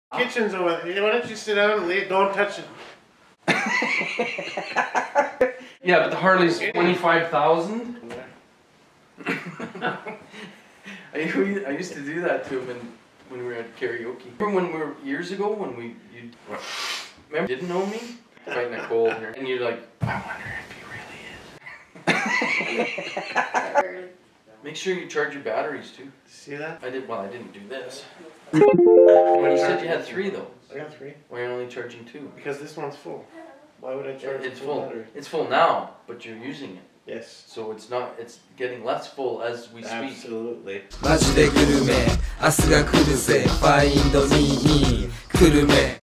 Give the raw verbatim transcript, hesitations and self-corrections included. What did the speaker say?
Kitchen's over there. Why don't you sit down and leave? Don't touch it. Yeah, but the Harley's twenty-five thousand. I, I used to do that to him in, when we were at karaoke. Remember when we were years ago when we you remember didn't know me fighting a cold here, and you're like, I wonder if he really is. Make sure you charge your batteries too. See that? I did. Well, I didn't do this. Well, you said you had three though. I got three. Why are you only charging two? Because this one's full. Why would I charge It's full full. battery? It's full now, but you're using it. Yes. So it's not. It's getting less full as we speak. Absolutely. マジでグルメ明日が来るぜファインドにいい久留米